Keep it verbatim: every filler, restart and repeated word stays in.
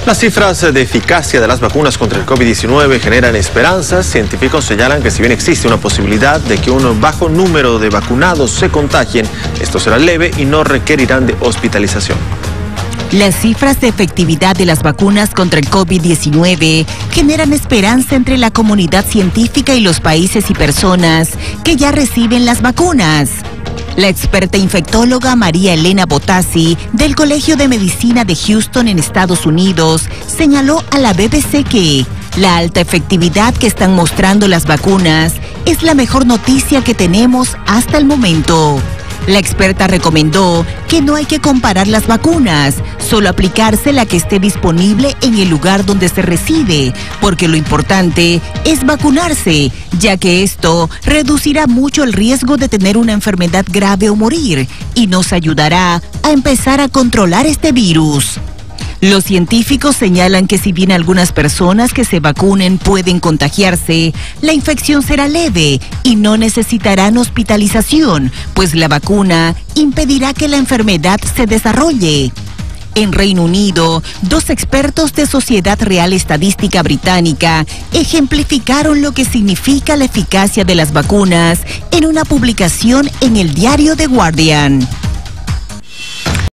Las cifras de eficacia de las vacunas contra el COVID diecinueve generan esperanzas. Científicos señalan que si bien existe una posibilidad de que un bajo número de vacunados se contagien, esto será leve y no requerirán de hospitalización. Las cifras de efectividad de las vacunas contra el COVID diecinueve generan esperanza entre la comunidad científica y los países y personas que ya reciben las vacunas. La experta infectóloga María Elena Botassi, del Colegio de Medicina de Houston en Estados Unidos, señaló a la B B C que la alta efectividad que están mostrando las vacunas es la mejor noticia que tenemos hasta el momento. La experta recomendó que no hay que comparar las vacunas, solo aplicarse la que esté disponible en el lugar donde se reside, porque lo importante es vacunarse, ya que esto reducirá mucho el riesgo de tener una enfermedad grave o morir, y nos ayudará a empezar a controlar este virus. Los científicos señalan que si bien algunas personas que se vacunen pueden contagiarse, la infección será leve y no necesitarán hospitalización, pues la vacuna impedirá que la enfermedad se desarrolle. En Reino Unido, dos expertos de Sociedad Real Estadística Británica ejemplificaron lo que significa la eficacia de las vacunas en una publicación en el diario The Guardian.